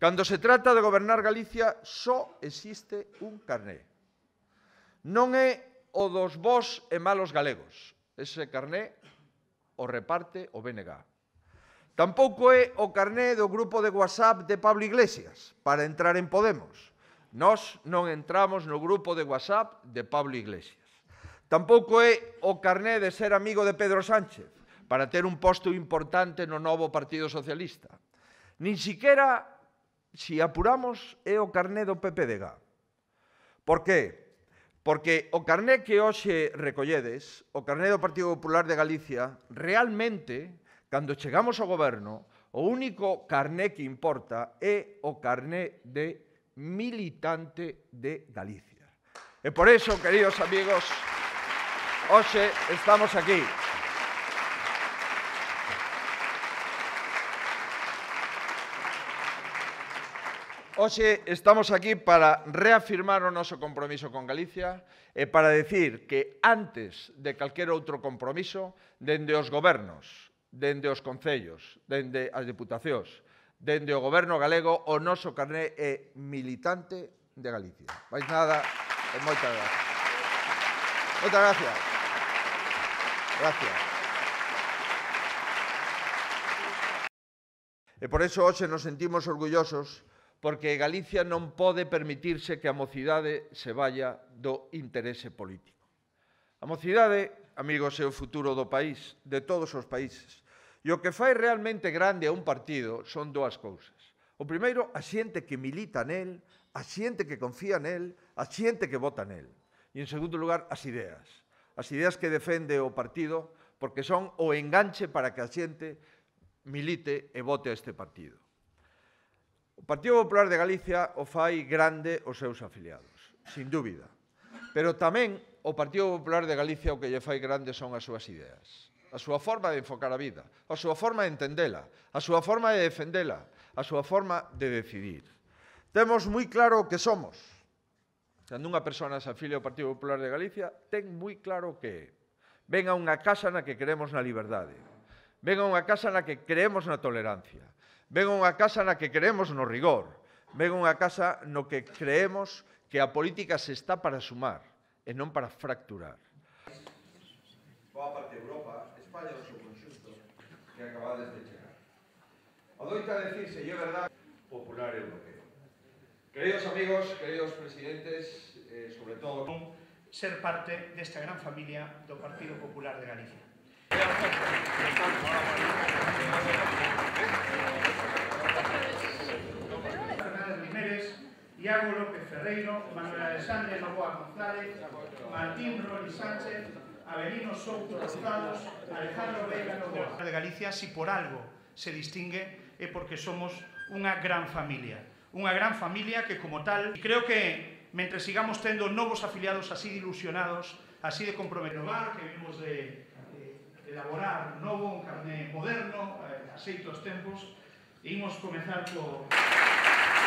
Cando se trata de gobernar Galicia, só existe un carné. Non é o dos bos e malos galegos. Ese carné o reparte o BNG. Tampouco é o carné do grupo de WhatsApp de Pablo Iglesias para entrar en Podemos. Nós non entramos no grupo de WhatsApp de Pablo Iglesias. Tampouco é o carné de ser amigo de Pedro Sánchez para ter un posto importante no novo Partido Socialista. Nin siquiera, se apuramos, é o carné do PPDG. Por qué? Porque o carné que hoxe recolledes, o carné do Partido Popular de Galicia, realmente, cando chegamos ao goberno, o único carné que importa é o carné de militante de Galicia. E por iso, queridos amigos, hoxe estamos aquí. Hoxe estamos aquí para reafirmar o noso compromiso con Galicia e para decir que antes de calquer outro compromiso, dende os gobernos, dende os concellos, dende as diputacións, dende o goberno galego, o noso carné é militante de Galicia. Mais nada, e moitas gracias. Moitas gracias. Gracias. E por iso hoxe nos sentimos orgullosos porque Galicia non pode permitirse que a mocidade se vaya do interese político. A mocidade, amigos, é o futuro do país, de todos os países. E o que fai realmente grande a un partido son dúas cousas. O primeiro, a xente que milita nel, a xente que confía nel, a xente que vota nel. E, en segundo lugar, as ideas que defende o partido, porque son o enganche para que a xente milite e vote a este partido. O Partido Popular de Galicia o fai grande os seus afiliados, sin dúbida. Pero tamén o Partido Popular de Galicia o que lle fai grande son as súas ideas, a súa forma de enfocar a vida, a súa forma de entendela, a súa forma de defendela, a súa forma de decidir. Temos moi claro o que somos. Cando unha persona se afilia ao Partido Popular de Galicia, ten moi claro o que é. Ven a unha casa na que creemos na liberdade. Ven a unha casa na que creemos na tolerancia. Ven a unha casa na que creemos no rigor. Ven a unha casa no que creemos que a política se está para sumar e non para fracturar. Boa parte de Europa, España no seu conxunto, que acabades de chegar. Adoita decirse, e é verdade, popular europeo. Queridos amigos, queridos presidentes, sobre todo, ser parte desta gran familia do Partido Popular de Galicia. Iago López Ferreiro, Manuel Alexandre Novoa González, Martín Roli Sánchez, Avelino Souto Rozados, Alejandro Veiga Novoa. De Galicia, si por algo se distingue, é porque somos unha gran familia. Unha gran familia que, como tal, creo que, mentre sigamos tendo novos afiliados así de ilusionados, así de comprometidos, que vimos de elaborar un novo, un carné moderno, aceito os tempos, e imos comezar co...